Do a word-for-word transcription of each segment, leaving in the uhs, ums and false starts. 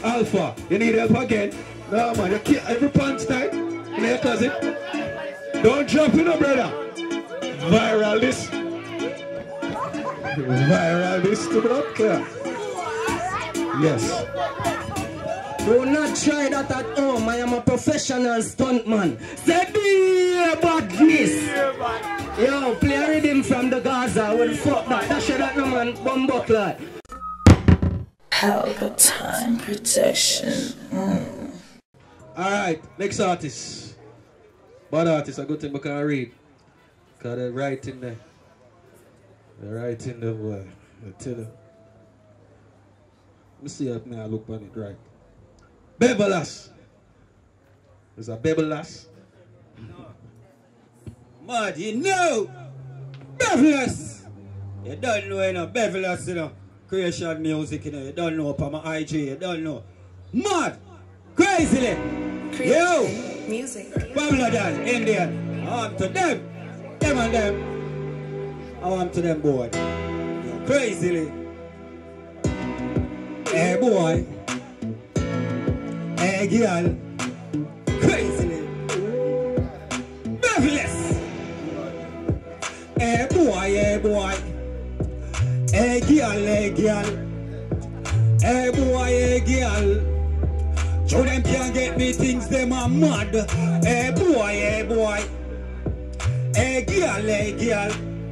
Alpha, you need help again? No man, you can't every pants tight. In your closet. Don't drop in, no brother. Viral this. Viral this to blood clear. Yes. Do not try that at home. I am a professional stuntman. Say be badness. Yo, play a rhythm from the Gaza. Well, fuck that. That shit that no man bumbo clot. Palpatine protection. Mm. Alright, next artist. Bad artist, a good thing we can read. Because they're right in there. They're right in the boy. I tell you. Let me see if I look on it right. Bebelas. Is that Bebelas? No. Mad, you know. Bevelas. You don't know, you know. Bevelas, you know. Creation music, you know. You don't know upon my I G. You don't know. Mad. Crazily. Yo. Music. Babylon, Indian. I want to them. Them and them. I want to them, boy. Yo, crazily. Hey, boy. Hey, girl. Crazily. Bevelas. Hey, boy, hey, boy. Hey, girl, hey, girl. Hey, boy, hey, girl. So them can't get me things, them are mad. Hey, boy, hey, boy. Hey, girl, hey, girl.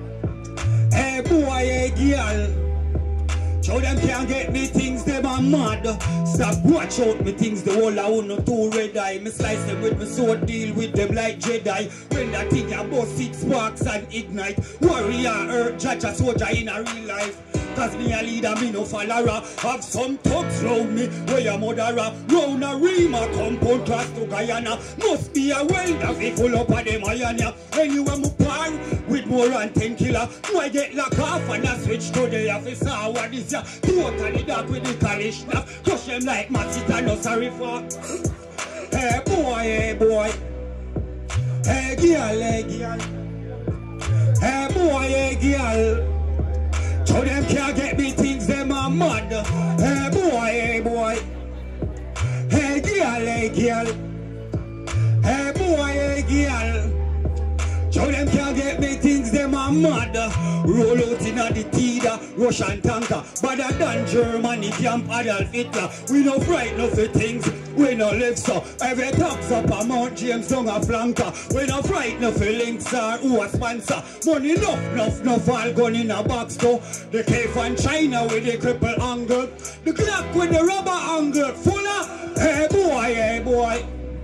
Hey, boy, hey, girl. So them can't get me things, them are mad. Stop watch out me things, the whole I want to red eye. Me slice them with me sword, deal with them like Jedi. When that thing ya bust it sparks and ignite. Warrior, earth, judge a soldier in a real life. Cause me a leader, me no follower. Have some thugs round me, where your murderer. Round a Rima, compound cross to Guyana. Must be a welder, fi full up of them iron ya. Anyway, me par with more than ten killer. No, I get lock off and I switch to the officer. What is ya? Totally dark with the college stuff. Crush them like Matita, no sorry for. Hey boy, hey boy. Hey girl, hey girl. Hey boy, hey girl. So them can't get me things, them are mad. Hey boy, hey boy. Hey girl, hey girl. Hey boy, hey girl. So them can't get me things, them are mad. Roll out in a the Tida, Russian tanker. Better than Germany, Camp Adolf Hitler. We no frightened of the things, we no live so. Every talks up a Mount James down a flanker. We no frightened of the links or who a sponsor. Money enough, enough, enough, all gun in a box though. The cave from China with the cripple angle. The clock with the rubber angle. Fuller, hey boy, hey boy.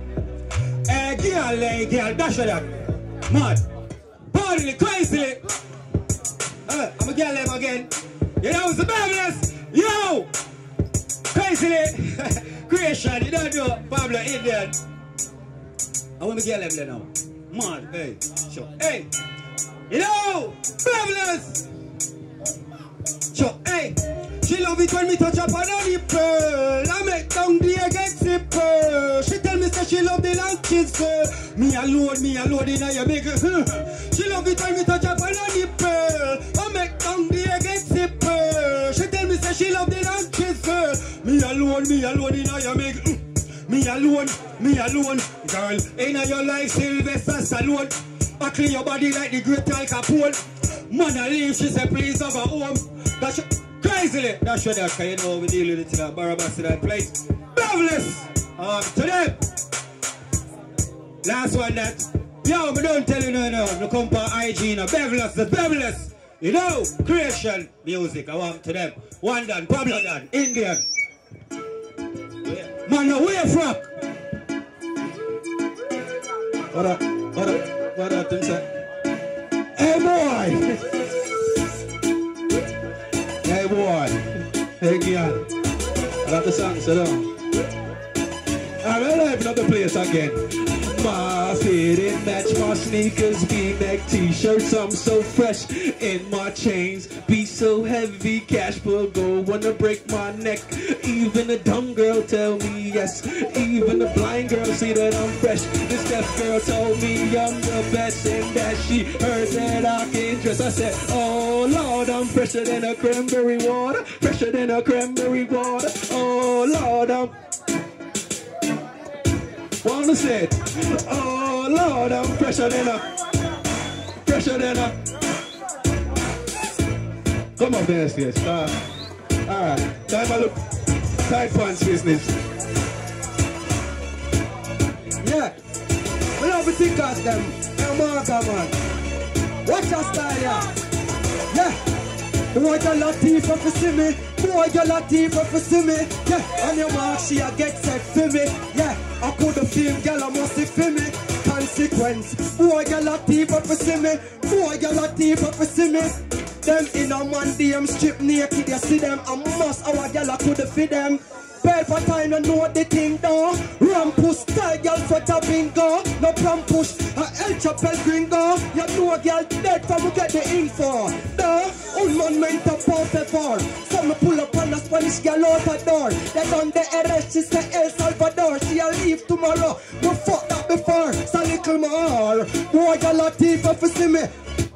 Hey girl, hey girl, dash that. Mad, bodily, crazy. Uh, I'm gonna get them again. You know, it's the Bevelas. Yo, crazily. Creation, you don't know Pablo Indian. I want to get them now. Mad, hey, sure. Hey, you know, Bevelas. Sure, hey. She love it when me touch up on her nipple. I make down there get zipper. She tell me say she love the long kids girl. Me alone, me alone in her make it. She love it when me touch up on her nipple. I make down there get zipper. She tell me say she love the long kids girl. Me alone, me alone in her make it. Me alone, me alone, girl. In your life, Sylvester Stallone. I clean your body like the great Al Capone. Man, I leave, she say please have a home. That's crazily. That's what that can you know we deal with it in a Barabbas in that place. Bevelas! Um, to them. Last one that. Yo, me don't tell you no no. No come for I G no. Bevelas, the Bevelas. You know, creation music. I want to them. One done, Pablo done, Indian. Man, no way from. What up? What up? What up? Thing say. Hey boy. Hey boy, hey girl, I love the song, sit down. I'm live in the place again. My fitted match, my sneakers, V-neck t-shirts. I'm so fresh in my chains. Be so heavy, cash will go, wanna break my neck. Even a dumb girl tell me yes. Even the blind girl see that I'm fresh. This deaf girl told me I'm the best and that she heard that I can dress. I said, oh Lord, I'm fresher than a cranberry water. Fresher than a cranberry water. Oh Lord. Lord, I'm... Want to say it? Oh, Lord, I'm pressure then up. Pressure then up. Come on, best, yes. Uh, Alright, time I look. Tight pants business. Yeah. We love to think of them. Hey, Martha, man. Watch your style, yeah. Yeah. Boy, you Latifah for see me. Boy, you Latifah for see me. Yeah. On your mark, she a get set for me. Yeah. I could have seen girl, I must have for me. Consequence. Boy, you Latifah for see me. Boy, you Latifah for see me. Them in a man, them strip naked, you see them. A must, our girl, I could have feed them. Paper time, you know the thing down. Rampus, style, girl, sweat a bingo. No pram push, a El Chapel gringo. You know, girl, dead from we get the info. The old man meant to perfect for. So me pull up on a Spanish girl out the door. They done the arrest, she say El Salvador. She'll leave tomorrow. We fuck that before, so little more. Boy, you Latifah for see me.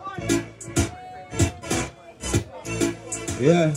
Yeah.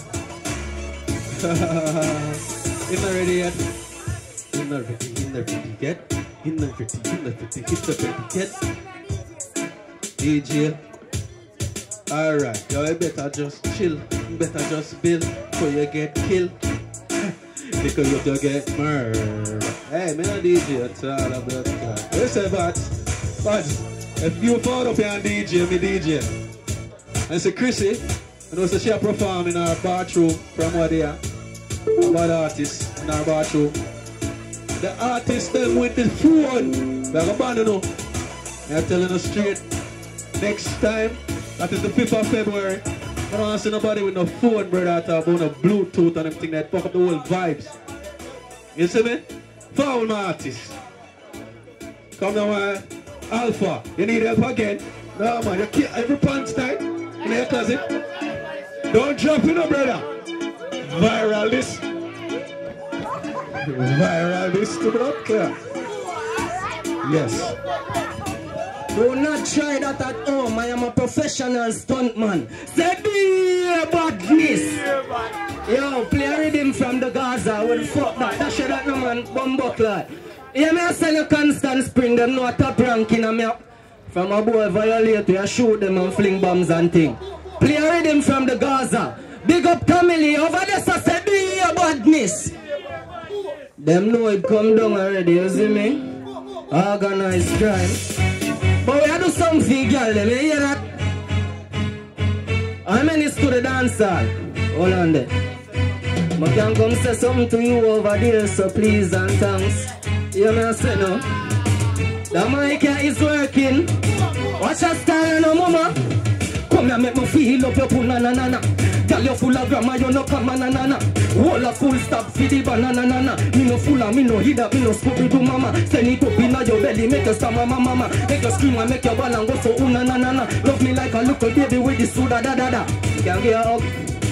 In the ready yet? In the ready, in the ready yet? In the ready, in the ready, hit the ready yet? D J. Alright, you better just chill. You better just build before you get killed. Because if you get murdered. Hey, me no D J, it's all about that. You say but, but if you fall up here and D J, me D J. And say Chrissy, you know, so she perform in our bathroom from what they are. Bad artists in our bathroom. The artists them with the phone. They're abandoned now. I'm telling you straight. Next time, that is the fifth of February. I don't see nobody with no phone, brother, talk about no Bluetooth and everything that fuck up the whole vibes. You see me? Foul my artists. Come now, uh, Alpha. You need help again? No man, you keep every pants tight in your closet. Don't drop it, no brother. Viral this. Viral this to blood clear. Yes. Do not try that at home. I am a professional stuntman. Say be badness. Yo, play a rhythm from the Gaza. What the fuck that? That shit that no man bumbuckler. Yeah, me I send you Constant Spring. Them no a top ranking and me up. From a boy violate, we shoot them and fling bombs and thing. Play a rhythm from the Gaza. Big up Camille over there, so say be a badness. Them know it come down already, you see me? Organized crime. But we do something, girl, them, you hear that? How many to the dance hall? Hold on there. I can come say something to you over there, so please and thanks. You know what I say, no? The mic is working. Watch your style, no mama. Come here, make me feel up your punana nana. Girl, you full of grammar, you no come na na na. Wall a full stop for the banana nana. Me no full of, me no hida, me no scoopy do mama. Send it up inna your belly, make you stammer mama mama. Make you scream and make your ball and go so una na na na. Love me like a little baby with the soda da da da. Can get a hug.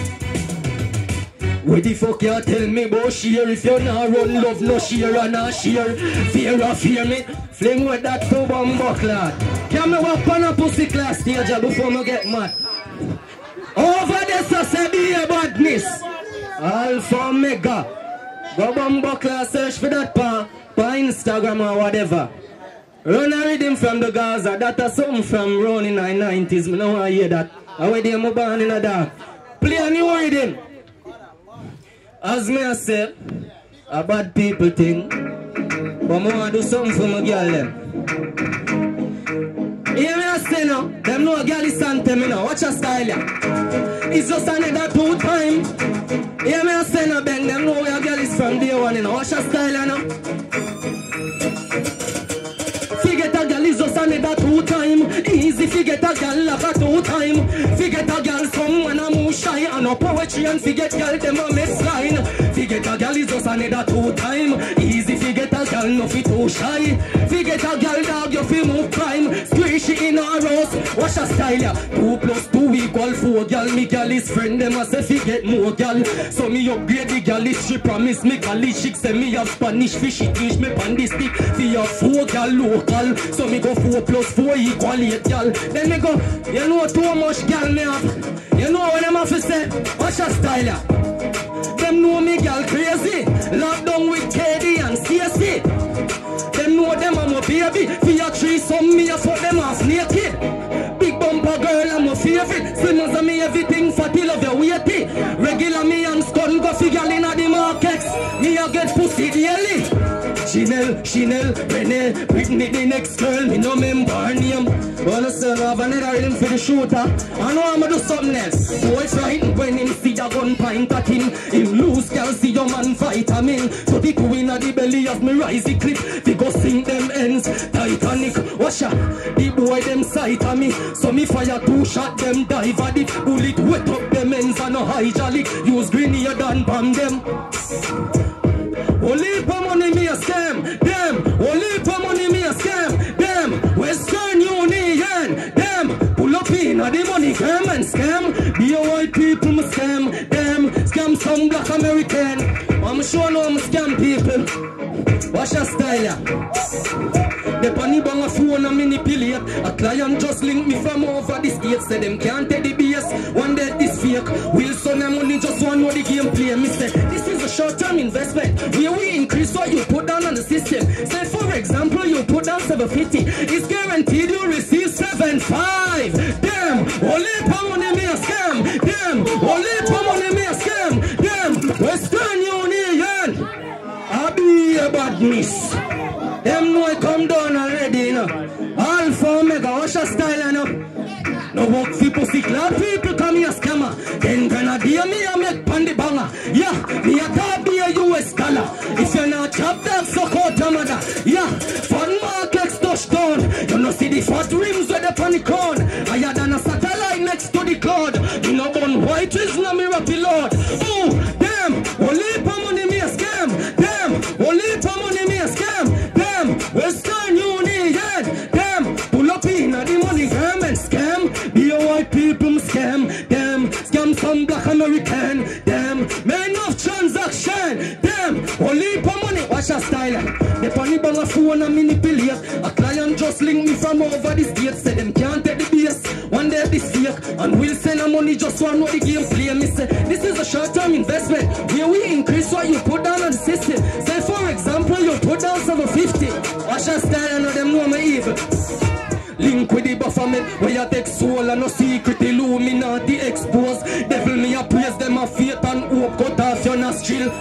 What the fuck you tell me about share? If you not run love, no share and not share. Fear or fear me, fling with that two bomb buckler. Can me walk on a pussy class stage before me get mad? Over there, so say be a badness. Alpha Mega. Go bomb buckler, search for that pa, pa Instagram or whatever. Run a rhythm from the Gaza. That is something from run in the nineties. I don't want to hear that. I wait there, I'm born in a dark. Play a new rhythm. As me I say, a bad people thing, but I want to do something for my girl them. Hear me I say now, them know a girl is sante me now, watch your style ya. It's just another two time. Hear me I say now, bang, them know where a girl is from day one, you know, watch your style ya now. Forget a girl is just another two time. Easy forget a girl like a two time. Forget a girl someone a move shy and no poetry and forget girl them a miss line. Forget a girl is just another two time. Easy forget a girl no fit too shy. Forget a girl dog you feel move crime. Squishy in a rose. Watch a style ya. Two plus two equal four girl. Me girl is friend them a say forget more girl. So me upgrade the girl is she promise me girl chick say me have Spanish fishy teach me pan this stick. For your four girl local. So me go four plus four equal eight girl. Then me go, you know too much girl me have. You know what I'm have to say? Watch your style ya. them know me girl crazy. Locked down with K D and C S C. Them know them I'm a baby. For your tree, some me I fuck them off naked. Big bumper girl, I'm a favorite. Slimmers and me everything fatty, love your weighty. Regular me and scun go figure in the markets. Me I get pussy daily. Chanel, Chanel, Renee, Whitney, the next girl, me no member her name. Wanna sell have another rhythm for the shooter. I know I'ma do something else. Boy frightened when him see a gun point at him. Him lose, girl see your man fight him in. So the two in the belly of me rise the clip. They go sing them ends, Titanic. Watch out, the boy them sight of me. So me fire two shot them dive at the bullet. Wet up them ends and no hydraulic. Use grenade and bomb them. Only for money me a scam, them. Only for money me a scam, them. Western Union, them. Pull up in a the money come and scam. Be a white people me scam, them. Scam some black American. I'm sure no I'm scam people. Watch your style, yeah. The funny bang a phone and manipulate. A client just link me from over the states. Say them can't take the B S. One day this fake. Wilson and money just want know the game play. Me say this is a short-term investment. Where we increase what you put down on the system. Say for example you put down seven fifty. It's guaranteed you receive seven five. Damn, only for money me a scam. Damn, only for money me a scam. Damn, Western Union. I be a bad miss. Them know I come down already, you know. Alpha Omega, what's your style, you know? No work for pussy clad people come here scammer. Then grenadier me a make pandy banger. Yeah, me a top be a U S dollar. If you're not chop dog, suck out your mother. Yeah, fun markets touchdown. You know see the fat rims with the panic on. Higher than a satellite next to the cloud. You know bun white is no me rapid lord. Oh, damn, only for money me a scam. Damn, only for money me a scam. Western Union, them. Pull up in the money game and scam. Be a white people scam, them. Scam some black American, them. Men of transaction, them. Only for money, watch a style. The funny bang a phone and manipulate. A client just link me from over the states. Say them can't take the base. One day this fake. And we'll send a money just want know the game play. Me say this is a short-term investment. Where we increase what you put down on the system. Say for example you put down seven fifty. Watch a style and know them know me evil. Link with the bufferman, where you take soul and no secret Illuminati expose. Devil me a praise them a faith and hope cut off your nostril.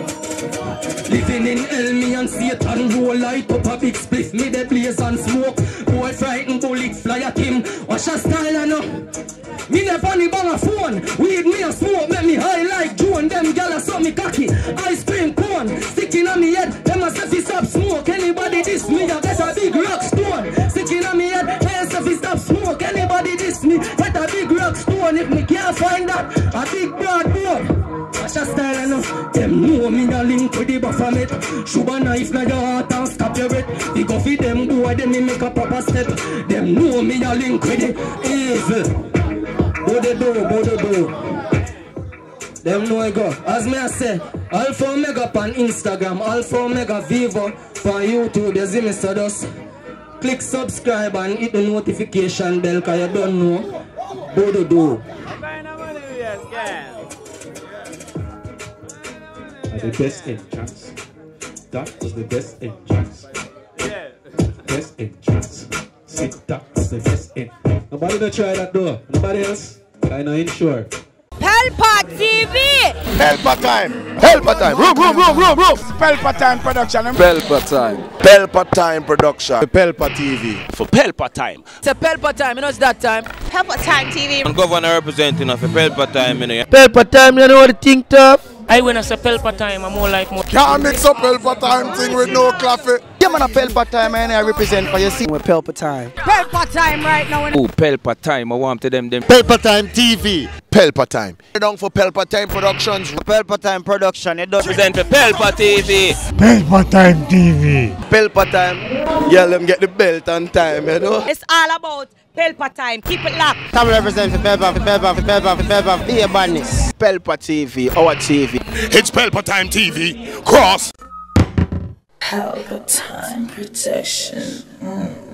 Living in hell me and Satan roll light up a big spliff me the blaze and smoke. Boy frightened bullet fly at him. Watch a style and know. Me never funny bang a phone. Weed me a smoke, make me high like Joan. Them gala saw me cocky, ice cream cone. Sticking on me head, them a say fi stop smoke. Anybody diss me, I get a big rock stone. Sticking on me head, they say fi stop smoke. Anybody diss me, get a big rock stone. If me can't find that, a big broad board. Watch a style enough. Them know me a link with the buffermet. Shoot a knife na your heart and stop your breath. They go fi them boy, them me make a proper step. Them know me a link with the evil. What they do, what they do. Them know I go. As me I say, Alpha Omega on Instagram, Alpha Omega Vivo on YouTube. You see me so just click subscribe and hit the notification bell cause you don't know what they do. The best entrance. That was the best entrance. Yeah. Best entrance. See, that was the best entrance. Nobody don't try that door. Nobody else? I know insure. Pelpa T V! Pelpa time! Pelpa time! Room, room, room, room, room! Pelpa time production. Pelpa time. Pelpa time production. Pelpa T V. For Pelpa time. It's a Pelpa time, you know it's that time. Pelpa time T V. I'm governor representing of a Pelpa time, you know. Pelpa time, you know what I think tough? I when I say Pelpa time, I'm more like more. Can't mix up Pelpa time thing with no coffee. Yeah, man, a Pelpa time, and I represent for you. See, we're Pelpa time. Pelpa time right now. Oh, Pelpa time, I want to them them. Pelpa time T V. Pelpa time. Down for Pelpa time productions. Pelpa time production. It does represent for Pelpa T V. Pelpa time T V. Pelpa time. Yeah, let them get the belt on time, you know. It's all about Pelpa time. Keep it locked. Time represent for Pelpa, for Pelpa, for Pelpa, for Pelpa, for the badness. Pelpa T V, our T V. It's Pelpa time T V. Cross. Pelpa time protection. Mm.